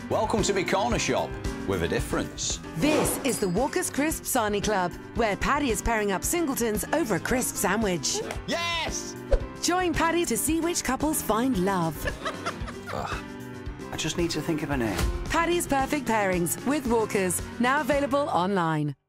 Welcome to my corner shop with a difference. This is the Walker's Crisp Sarnie Club, where Paddy is pairing up singletons over a crisp sandwich. Yes! Join Paddy to see which couples find love. I just need to think of a name. Paddy's Perfect Pairings with Walker's, now available online.